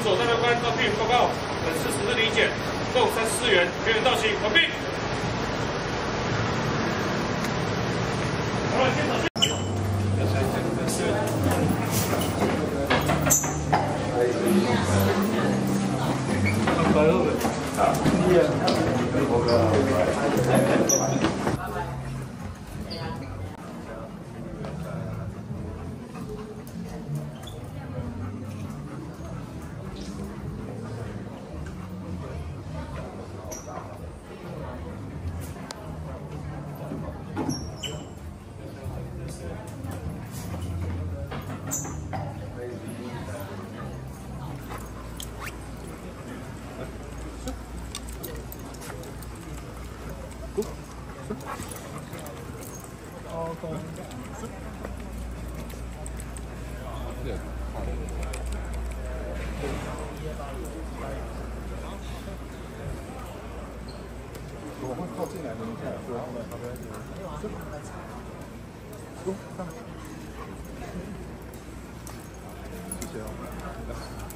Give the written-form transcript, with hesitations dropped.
所在官招聘报告，本次实质理检共34元，全员到齐，完毕。好了，现场。 我会靠近来的，你看，对，好的，走，上，谢谢啊。